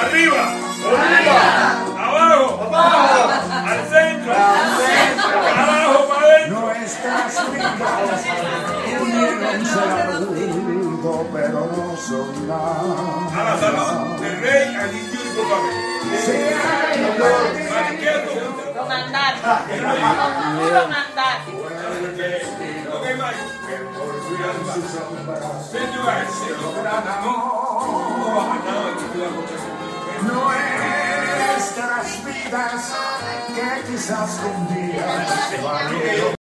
Arriba. Abajo. Al centro. Para abajo, para adentro. Nuestras vidas pudieron ser algo, pero no son nada. A la salud del rey Alicio y por favor. Comandante. Comandante. Okay, Mike. Send you guys. Nuestras vidas que quizás un día